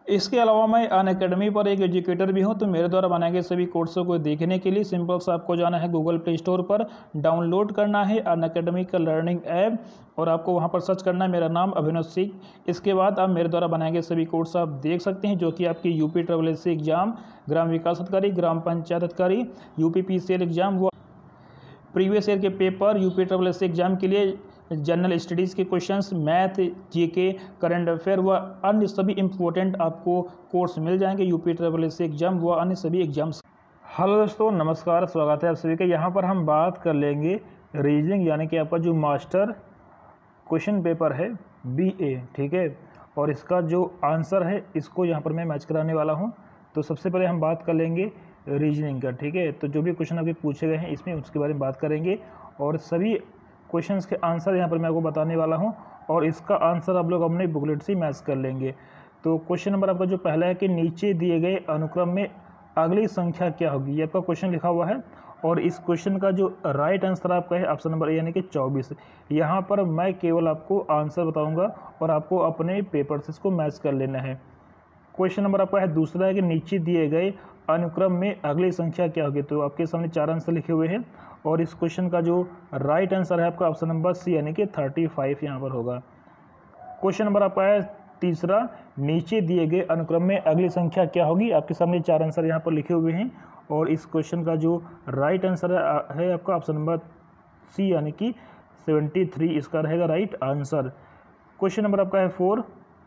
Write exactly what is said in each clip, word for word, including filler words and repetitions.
इसके अलावा मैं अनअकैडमी पर एक एजुकेटर भी हूं, तो मेरे द्वारा बनाए गए सभी कोर्सों को देखने के लिए सिंपल सा आपको जाना है गूगल प्ले स्टोर पर, डाउनलोड करना है अनअकैडमी का लर्निंग ऐप और आपको वहां पर सर्च करना है मेरा नाम अभिनव सिंह। इसके बाद आप मेरे द्वारा बनाए गए सभी कोर्स आप देख सकते हैं, जो कि आपकी UP triple S C exam, ग्राम विकास अधिकारी, ग्राम पंचायत अधिकारी, UP P C L exam, वो प्रीवियस ईयर के paper, UP triple S C exam के लिए जनरल स्टडीज़ के questions, math, GK, current affair व अन्य सभी इंपॉर्टेंट आपको कोर्स मिल जाएंगे UP triple S C exam व अन्य सभी एग्जाम्स। हेलो दोस्तों, नमस्कार, स्वागत है आप सभी का। यहाँ पर हम बात कर लेंगे रीजनिंग, यानी कि आपका जो मास्टर क्वेश्चन पेपर है बी ए, ठीक है, और इसका जो आंसर है इसको यहाँ पर मैं मैच कराने वाला हूँ। तो सबसे पहले हम बात कर लेंगे रीजनिंग का, ठीक है। तो जो भी क्वेश्चन अभी पूछे गए हैं इसमें उसके बारे में बात करेंगे और सभी क्वेश्चंस के आंसर यहाँ पर मैं आपको बताने वाला हूँ और इसका आंसर आप लोग अपने बुकलेट से मैच कर लेंगे। तो क्वेश्चन नंबर आपका जो पहला है कि नीचे दिए गए अनुक्रम में अगली संख्या क्या होगी, ये आपका क्वेश्चन लिखा हुआ है और इस क्वेश्चन का जो राइट आंसर आपका है ऑप्शन नंबर ए यानी कि चौबीस। यहाँ पर मैं केवल आपको आंसर बताऊँगा और आपको अपने पेपर से इसको मैच कर लेना है। क्वेश्चन नंबर आपका है दूसरा है कि नीचे दिए गए अनुक्रम में अगली संख्या क्या होगी। तो आपके सामने चार आंसर लिखे हुए हैं और इस क्वेश्चन का जो राइट आंसर है आपका ऑप्शन नंबर सी यानी कि थर्टी फाइव यहाँ पर होगा। क्वेश्चन नंबर आपका है तीसरा, नीचे दिए गए अनुक्रम में अगली संख्या क्या होगी। आपके सामने चार आंसर यहाँ पर लिखे हुए हैं और इस क्वेश्चन का जो राइट आंसर है आपका ऑप्शन नंबर सी यानी कि सेवेंटी थ्री इसका रहेगा राइट आंसर। क्वेश्चन नंबर आपका है फोर,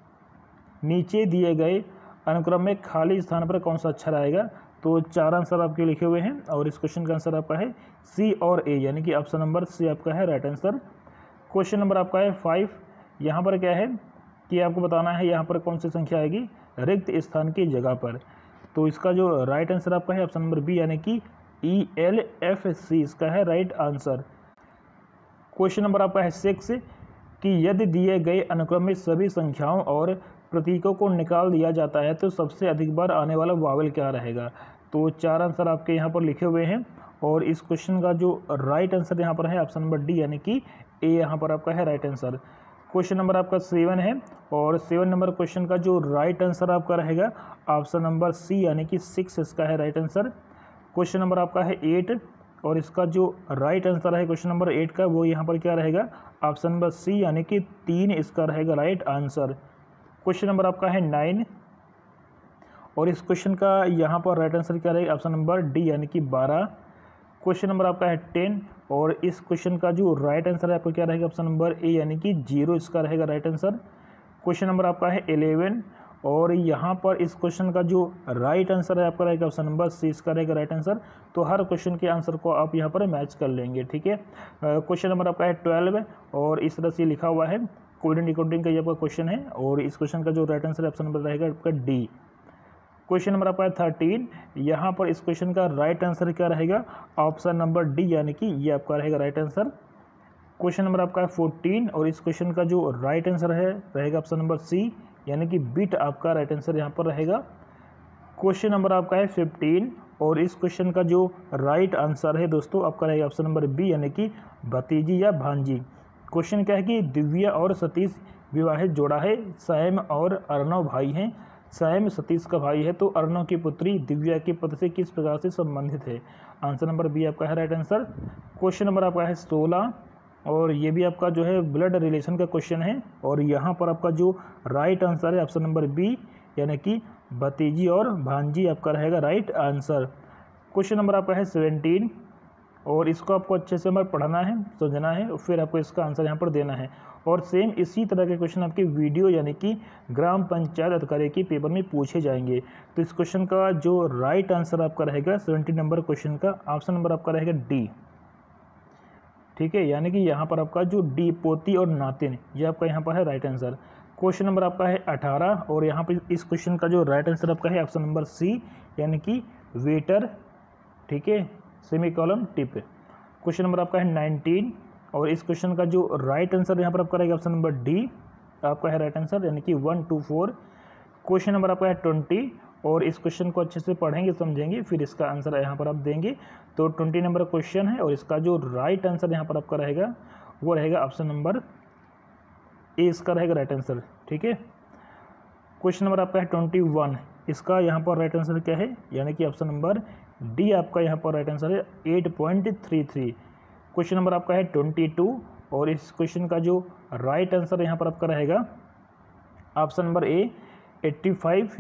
नीचे दिए गए अनुक्रम में खाली स्थान पर कौन सा अक्षर आएगा। तो चार आंसर आपके लिखे हुए हैं और इस क्वेश्चन का आंसर आपका है सी और ए यानी कि ऑप्शन नंबर सी आपका है राइट आंसर। क्वेश्चन नंबर आपका है फाइव, यहाँ पर क्या है कि आपको बताना है यहाँ पर कौन सी संख्या आएगी रिक्त स्थान की जगह पर। तो इसका जो राइट आंसर आपका है ऑप्शन नंबर बी यानी कि ई एल एफ सी इसका है राइट आंसर। क्वेश्चन नंबर आपका है सिक्स कि यदि दिए गए अनुक्रम में सभी संख्याओं और प्रतीकों को निकाल दिया जाता है तो सबसे अधिक बार आने वाला वावल क्या रहेगा। तो चार आंसर आपके यहाँ पर लिखे हुए हैं और इस क्वेश्चन का जो राइट आंसर यहाँ पर है ऑप्शन नंबर डी यानी कि ए यहाँ पर आपका है राइट आंसर। क्वेश्चन नंबर आपका सेवन है और सेवन नंबर क्वेश्चन का जो राइट आंसर आपका रहेगा ऑप्शन नंबर सी यानी कि सिक्स इसका है राइट आंसर। क्वेश्चन नंबर आपका है एट और इसका जो राइट आंसर है क्वेश्चन नंबर एट का वो यहाँ पर क्या रहेगा ऑप्शन नंबर सी यानी कि तीन इसका रहेगा राइट आंसर। क्वेश्चन नंबर आपका है नाइन और इस क्वेश्चन का यहाँ पर राइट आंसर क्या रहेगा ऑप्शन नंबर डी यानी कि बारह। क्वेश्चन नंबर आपका है टेन और इस क्वेश्चन का जो राइट आंसर है आपको क्या रहेगा ऑप्शन नंबर ए यानी कि जीरो इसका रहेगा राइट आंसर। क्वेश्चन नंबर आपका है इलेवन और यहाँ पर इस क्वेश्चन का जो राइट आंसर है आपका रहेगा ऑप्शन नंबर सी इसका रहेगा राइट आंसर। तो हर क्वेश्चन के आंसर को आप यहाँ पर मैच कर लेंगे, ठीक है। क्वेश्चन नंबर आपका है ट्वेल्व और इस तरह से लिखा हुआ है कोडिंग डिकोडिंग का ये आपका क्वेश्चन है और इस क्वेश्चन का जो राइट आंसर ऑप्शन नंबर रहेगा आपका डी। क्वेश्चन नंबर आपका है थर्टीन, यहाँ पर इस क्वेश्चन का राइट आंसर क्या रहेगा ऑप्शन नंबर डी यानी कि ये आपका रहेगा राइट आंसर। क्वेश्चन नंबर आपका है फोर्टीन और इस क्वेश्चन का जो राइट आंसर है रहेगा ऑप्शन नंबर सी यानी कि बीट आपका राइट आंसर यहाँ पर रहेगा। क्वेश्चन नंबर आपका है फिफ्टीन और इस क्वेश्चन का जो राइट आंसर है दोस्तों आपका रहेगा ऑप्शन नंबर बी यानी कि भतीजी या भांजी। क्वेश्चन क्या है कि दिव्या और सतीश विवाहित जोड़ा है, सैम और अर्णव भाई हैं। सैम सतीश का भाई है तो अर्णव की पुत्री दिव्या के पति से किस प्रकार से संबंधित है। आंसर नंबर बी आपका है राइट आंसर। क्वेश्चन नंबर आपका है सोलह और ये भी आपका जो है ब्लड रिलेशन का क्वेश्चन है और यहाँ पर आपका जो राइट आंसर है ऑप्शन नंबर बी यानी कि भतीजी और भांजी आपका रहेगा राइट आंसर। क्वेश्चन नंबर आपका है सेवेंटीन और इसको आपको अच्छे से हमें पढ़ना है, समझना है और फिर आपको इसका आंसर यहाँ पर देना है। और सेम इसी तरह के क्वेश्चन आपके वीडियो यानी कि ग्राम पंचायत अधिकारी के पेपर में पूछे जाएंगे। तो इस क्वेश्चन का जो राइट आंसर आपका रहेगा सेवेंटीन नंबर क्वेश्चन का ऑप्शन नंबर आपका रहेगा डी, ठीक है, यानी कि यहाँ पर आपका जो डी पोती और नातिन ये आपका यहाँ पर है राइट आंसर। क्वेश्चन नंबर आपका है अठारह और यहाँ पर इस क्वेश्चन का जो राइट आंसर आपका है ऑप्शन नंबर सी यानी कि वेटर, ठीक है, semi column tip. Question number आपका है नाइनटीन और इस क्वेश्चन का जो राइट आंसर यहाँ पर आपका रहेगा ऑप्शन नंबर डी आपका है राइट आंसर यानी कि one two four. Question number आपका है ट्वेंटी और इस क्वेश्चन को अच्छे से पढ़ेंगे समझेंगे फिर इसका आंसर यहाँ पर आप देंगे। तो ट्वेंटी नंबर क्वेश्चन है और इसका जो राइट आंसर यहाँ पर आपका रहेगा वो रहेगा ऑप्शन नंबर ए इसका रहेगा राइट आंसर, ठीक है। क्वेश्चन नंबर आपका है ट्वेंटी वन, इसका यहाँ पर राइट आंसर क्या है, यानी कि ऑप्शन नंबर डी आपका यहाँ पर राइट आंसर है eight point three three. Question number आपका है ट्वेंटी टू और इस क्वेश्चन का जो राइट आंसर यहाँ पर आपका रहेगा option number A eighty five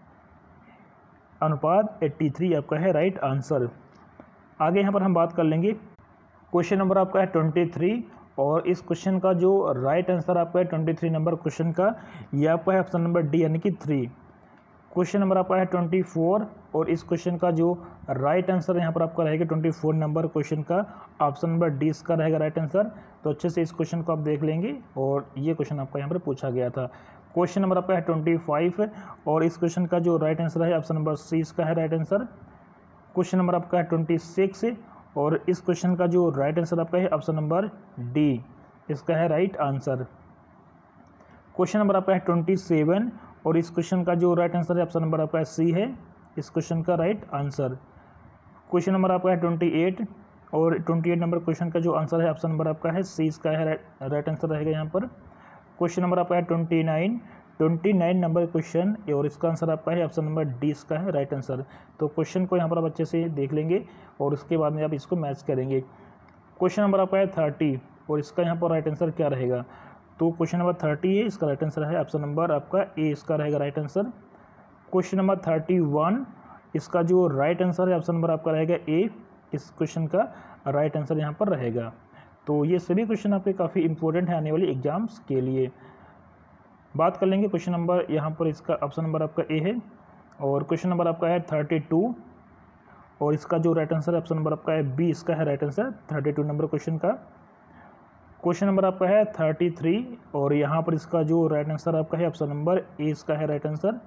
अनुपात एट्टी थ्री आपका है राइट आंसर। आगे यहाँ पर हम बात कर लेंगे क्वेश्चन नंबर आपका है ट्वेंटी थ्री और इस क्वेश्चन का जो राइट आंसर आपका है ट्वेंटी थ्री नंबर क्वेश्चन का, ये आपका है ऑप्शन नंबर डी यानी कि थ्री। क्वेश्चन नंबर आपका है ट्वेंटी फोर और इस क्वेश्चन का जो राइट आंसर यहाँ पर आपका रहेगा ट्वेंटी फोर नंबर क्वेश्चन का ऑप्शन नंबर डी इसका रहेगा राइट आंसर। तो अच्छे से इस क्वेश्चन को आप देख लेंगे और ये क्वेश्चन आपका यहाँ पर पूछा गया था। क्वेश्चन नंबर आपका है ट्वेंटी फाइव और इस क्वेश्चन का जो राइट आंसर है ऑप्शन नंबर सी इसका है राइट आंसर। क्वेश्चन नंबर आपका है ट्वेंटी सिक्स और इस क्वेश्चन का जो राइट आंसर आपका है ऑप्शन नंबर डी इसका है राइट आंसर। क्वेश्चन नंबर आपका है ट्वेंटी सेवन और इस क्वेश्चन का जो राइट आंसर है ऑप्शन नंबर आपका है सी है इस क्वेश्चन का राइट आंसर। क्वेश्चन नंबर आपका है ट्वेंटी एट और ट्वेंटी एट नंबर क्वेश्चन का जो आंसर है ऑप्शन नंबर आपका है सी इसका है राइट आंसर रहेगा यहाँ पर। क्वेश्चन नंबर आपका है twenty nine, twenty nine number question और इसका आंसर आपका है ऑप्शन नंबर डी इसका है राइट आंसर। तो क्वेश्चन को यहाँ पर आप अच्छे से देख लेंगे और उसके बाद में आप इसको मैच करेंगे। क्वेश्चन नंबर आपका है थर्टी और इसका यहाँ पर राइट आंसर क्या रहेगा, तो क्वेश्चन नंबर थर्टी है इसका राइट आंसर है ऑप्शन नंबर आपका ए इसका रहेगा right answer. Question number thirty one इसका जो राइट आंसर है ऑप्शन नंबर आपका रहेगा ए इस क्वेश्चन का राइट आंसर यहाँ पर रहेगा। तो ये सभी क्वेश्चन आपके काफ़ी इंपॉर्टेंट है आने वाली एग्जाम्स के लिए। बात कर लेंगे क्वेश्चन नंबर यहाँ पर इसका ऑप्शन नंबर आपका ए है और क्वेश्चन नंबर आपका है थर्टी टू और इसका जो राइट आंसर है ऑप्शन नंबर आपका है बी इसका है right answer thirty two number question का। क्वेश्चन नंबर आपका है थर्टी थ्री और यहाँ पर इसका जो राइट आंसर आपका है ऑप्शन नंबर ए इसका है राइट आंसर।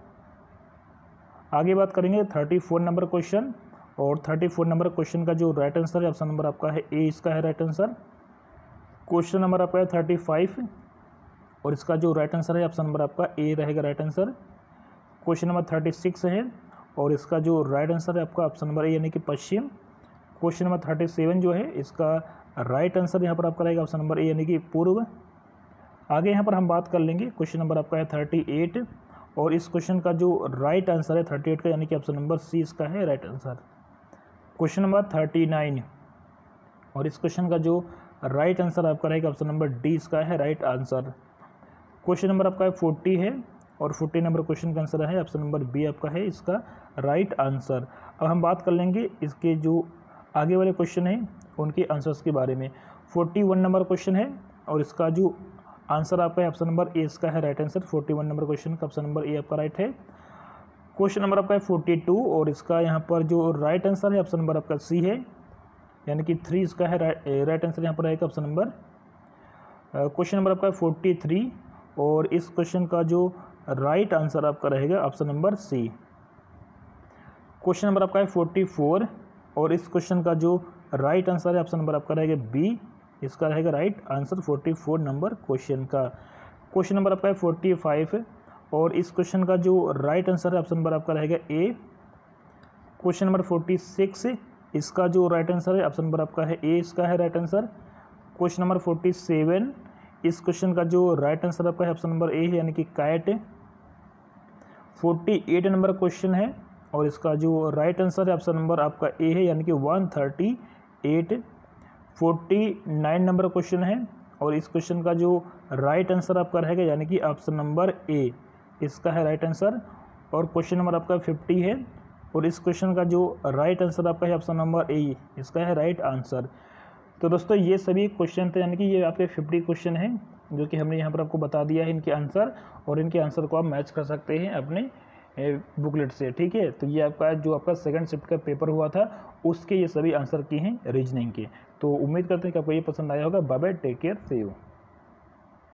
आगे बात करेंगे थर्टी फोर नंबर क्वेश्चन और थर्टी फोर नंबर क्वेश्चन का जो राइट आंसर है ऑप्शन नंबर आपका है ए इसका है राइट आंसर। क्वेश्चन नंबर आपका है थर्टी फाइव और इसका जो राइट आंसर है ऑप्शन नंबर आपका ए रहेगा right answer. Question number thirty six है और इसका जो राइट आंसर है आपका ऑप्शन नंबर ए यानी कि पश्चिम। क्वेश्चन नंबर थर्टी सेवन जो है इसका राइट आंसर यहाँ पर आपका रहेगा ऑप्शन नंबर ए यानी कि पूर्व। आगे यहाँ पर हम बात कर लेंगे क्वेश्चन नंबर आपका है थर्टी एट और इस क्वेश्चन का जो राइट आंसर है थर्टी एट का यानी कि ऑप्शन नंबर सी इसका है right answer. Question number thirty nine और इस क्वेश्चन का जो राइट आंसर आपका रहेगा ऑप्शन नंबर डी इसका है राइट आंसर। क्वेश्चन नंबर आपका है फोर्टी है और फोर्टी नंबर क्वेश्चन का आंसर है ऑप्शन नंबर बी आपका है इसका राइट आंसर। अब हम बात कर लेंगे इसके जो आगे वाले क्वेश्चन हैं उनके आंसर्स के बारे में। फोर्टी वन नंबर क्वेश्चन है और इसका जो आंसर आपका है ऑप्शन नंबर ए इसका है right answer. Forty one number question का ऑप्शन नंबर ए आपका राइट है। क्वेश्चन नंबर आपका है फोर्टी टू और इसका यहाँ पर जो राइट आंसर है ऑप्शन नंबर आपका सी है यानी कि थ्री इसका है राइट आंसर यहाँ पर रहेगा ऑप्शन नंबर। क्वेश्चन नंबर आपका है फोर्टी थ्री और इस क्वेश्चन का जो राइट आंसर आपका रहेगा option number C. Question number आपका है फोर्टी फोर और इस क्वेश्चन का जो राइट आंसर है ऑप्शन नंबर आपका रहेगा बी इसका रहेगा right answer forty four number question का। क्वेश्चन नंबर आपका है फोर्टी फाइव और इस क्वेश्चन का जो राइट आंसर है ऑप्शन नंबर आपका रहेगा A. Question number forty six इसका जो राइट आंसर है ऑप्शन नंबर आपका है ए इसका है right answer. Question number forty seven इस क्वेश्चन का जो राइट आंसर आपका है ऑप्शन नंबर ए है यानी कि cat. Forty eight number question है और इसका जो राइट आंसर है ऑप्शन नंबर आपका ए है यानी कि one thirty eight. Forty nine number question है और इस क्वेश्चन का जो राइट आंसर आपका रहेगा यानी कि ऑप्शन नंबर ए इसका है राइट आंसर। और क्वेश्चन नंबर आपका फिफ्टी है और इस क्वेश्चन का जो राइट आंसर आपका है ऑप्शन नंबर ए इसका है राइट आंसर। तो दोस्तों ये सभी क्वेश्चन थे यानी कि ये आपके फिफ्टी क्वेश्चन हैं जो कि हमने यहाँ पर आपको बता दिया है इनके आंसर और इनके आंसर को आप मैच कर सकते हैं अपने बुकलेट से। ठीक है, तो ये आपका जो आपका सेकंड शिफ्ट का पेपर हुआ था उसके ये सभी आंसर की हैं रीजनिंग के। तो उम्मीद करते हैं कि आपको ये पसंद आया होगा। Bye bye, take care, see you.